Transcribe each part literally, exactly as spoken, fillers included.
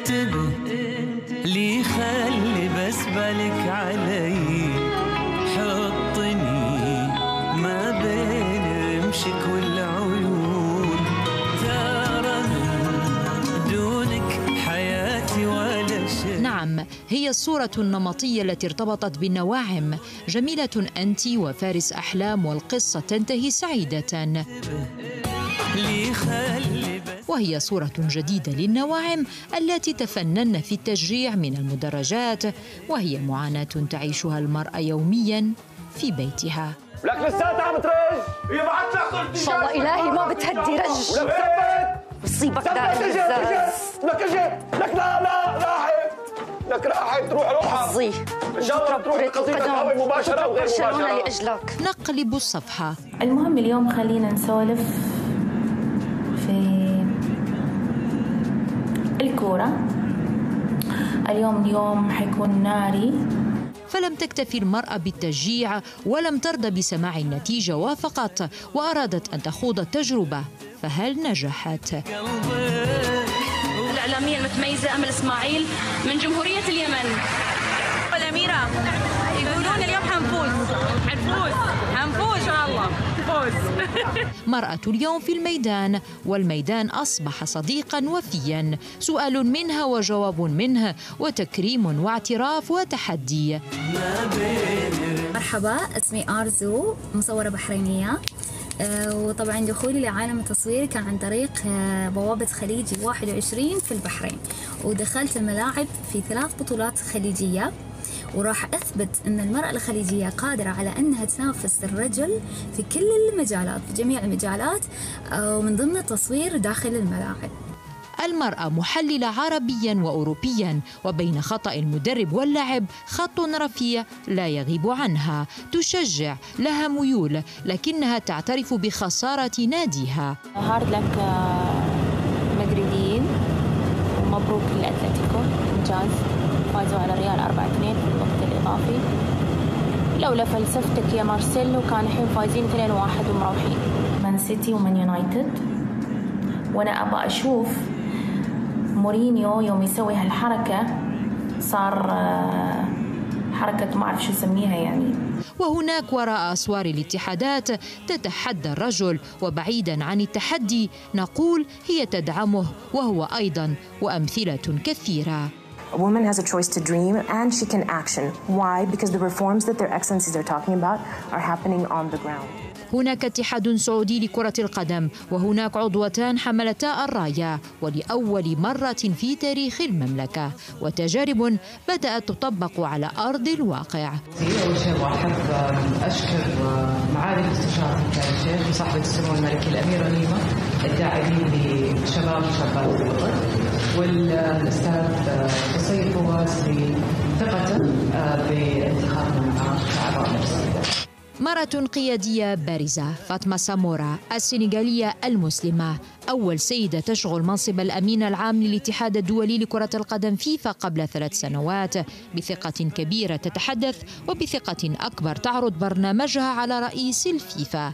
انتبه لي خلي بس بالك علي، حطني ما بين رمشك والعيون، ترى من دونك حياتي ولا شيء. نعم، هي الصورة النمطية التي ارتبطت بالنواعم. جميلة أنت وفارس أحلام، والقصة تنتهي سعيدة. وهي صورة جديدة للنواعم التي تفنن في التشجيع من المدرجات، وهي معاناة تعيشها المرأة يومياً في بيتها. لك لساتها عم ترج، هي بعت لك قلت ان شاء الله إلهي ما بتهدي رج، ولك ثبت بصيبك دائما الزاز. لك اجي، لك لا لا راحت، لك راحت تروح روحها. حظي ان شاء الله تروح قصيدة هواي مباشرة وغير مباشرة لأجلك. نقلب الصفحة. المهم اليوم خلينا نسولف في الكورة. اليوم اليوم حيكون ناري. فلم تكتفي المرأة بالتشجيع ولم ترضى بسماع النتيجة وفقط، وأرادت أن تخوض التجربة. فهل نجحت؟ الإعلامية المتميزة أمل إسماعيل من جمهورية اليمن. الأميرة يقولون اليوم حنفوز حنفوز حنفوز إن شاء الله فوز. مرأة اليوم في الميدان، والميدان أصبح صديقاً وفياً. سؤال منها وجواب منه، وتكريم واعتراف وتحدي. مرحبا، اسمي آرزو، مصورة بحرينية. وطبعا دخولي لعالم التصوير كان عن طريق بوابة خليجي واحد وعشرين في البحرين، ودخلت الملاعب في ثلاث بطولات خليجية، وراح أثبت أن المرأة الخليجية قادرة على أنها تنافس الرجل في كل المجالات، في جميع المجالات، ومن ضمن التصوير داخل الملاعب. المرأة محللة عربياً وأوروبياً، وبين خطأ المدرب واللاعب خط رفيع لا يغيب عنها. تشجع، لها ميول، لكنها تعترف بخسارة ناديها. هارد لك مدريديين، ومبروك للأتلتيكو، إنجاز، فازوا على ريال أربعة اثنين في الوقت الإضافي. لولا فلسفتك يا مارسيلو كان الحين فايزين اثنين واحد ومروحين. مان سيتي ومان يونايتد، وأنا أبغى أشوف مورينيو يوم يسوي هالحركة صار حركة ما أعرف شو أسميها يعني. وهناك وراء أسوار الاتحادات تتحدى الرجل، وبعيداً عن التحدي نقول هي تدعمه وهو أيضاً، وأمثلة كثيرة. A woman has a choice to dream and she can action. Why? Because the reforms that their excellencies are talking about are happening on the ground. هناك اتحاد سعودي لكرة القدم، وهناك عضوتان حملتا الراية، ولأول مرة في تاريخ المملكة، وتجارب بدأت تطبق على أرض الواقع. أول شيء أحب أشكر معالي المستشار الشيخ وصاحبة السمو الملكي الأميرة نيمة، الداعمين لشباب وشابات الوطن، والأستاذ قصي فواز لثقته بانتخابنا كأعضاء مجلس. مرأة قيادية بارزة، فاطمة سامورا السنغالية المسلمة، أول سيدة تشغل منصب الأمين العام للاتحاد الدولي لكرة القدم فيفا قبل ثلاث سنوات. بثقة كبيرة تتحدث، وبثقة أكبر تعرض برنامجها على رئيس الفيفا.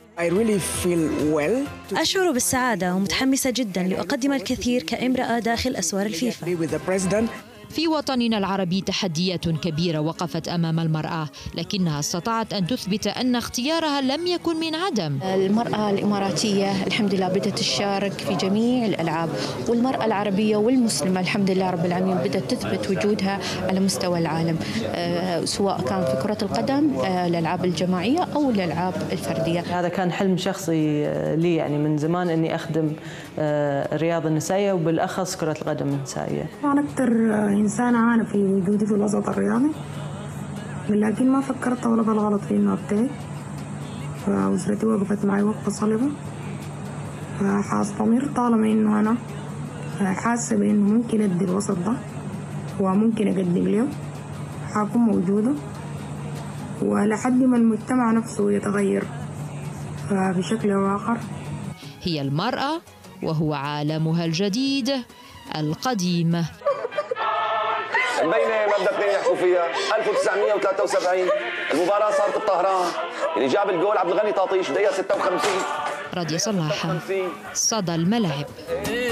أشعر بالسعادة ومتحمسة جدا لأقدم الكثير كامرأة داخل أسوار الفيفا. في وطننا العربي تحديات كبيرة وقفت أمام المرأة، لكنها استطاعت أن تثبت أن اختيارها لم يكن من عدم. المرأة الإماراتية الحمد لله بدأت تشارك في جميع الألعاب، والمرأة العربية والمسلمة الحمد لله رب العالمين بدأت تثبت وجودها على مستوى العالم، سواء كان في كرة القدم، الألعاب الجماعية أو الألعاب الفردية. هذا كان حلم شخصي لي، يعني من زمان أني أخدم الرياضة النسائية وبالأخص كرة القدم النسائية. أنا أكثر إنسانة عانى في وجودي في الوسط الرياضي، لكن ما فكرت ولا بالغلط في إنه أبتعد، فأسرتي وقفت معي وقفة صلبة، فحاستمر طالما إنه أنا حاسة بإنه ممكن أدي الوسط ده وممكن أقدم له، حاكون موجودة ولحد ما المجتمع نفسه يتغير بشكل أو آخر. هي المرأة وهو عالمها الجديد القديم. مبينة مبدأ اثنين يحكوا فيها. ألف وتسعمئة وثلاثة وسبعين المباراة صارت بطهران، اللي جاب الجول عبد الغني طاطيش دقيقة ستة وخمسين. رادية صلاح، صدى الملاعب.